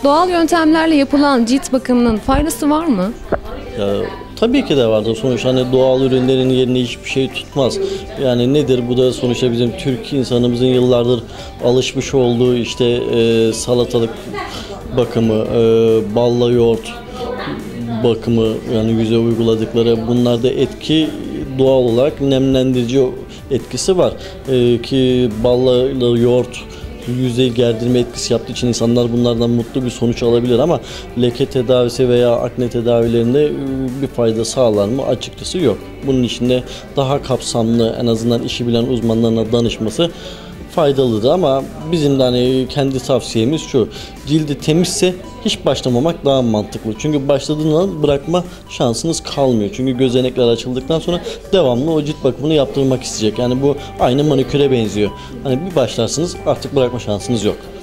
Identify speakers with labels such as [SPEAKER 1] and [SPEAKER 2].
[SPEAKER 1] Doğal yöntemlerle yapılan cilt bakımının faydası var mı?
[SPEAKER 2] Ya, tabii ki de vardır. Sonuçta hani doğal ürünlerin yerine hiçbir şey tutmaz. Yani nedir bu da sonuçta bizim Türk insanımızın yıllardır alışmış olduğu işte salatalık bakımı, balla yoğurt bakımı yani yüze uyguladıkları bunlarda etki doğal olarak nemlendirici etkisi var. Ki balla yoğurt yüzeyi gerdirme etkisi yaptığı için insanlar bunlardan mutlu bir sonuç alabilir ama leke tedavisi veya akne tedavilerinde bir fayda sağlar mı? Açıkçası yok. Bunun için de daha kapsamlı en azından işi bilen uzmanlarına danışması faydalıdır ama bizim de hani kendi tavsiyemiz şu: cildi temizse hiç başlamamak daha mantıklı. Çünkü başladığından bırakma şansınız kalmıyor. Çünkü gözenekler açıldıktan sonra devamlı o cilt bakımını yaptırmak isteyecek. Yani bu aynı maniküre benziyor. Hani bir başlarsınız artık bırakma şansınız yok.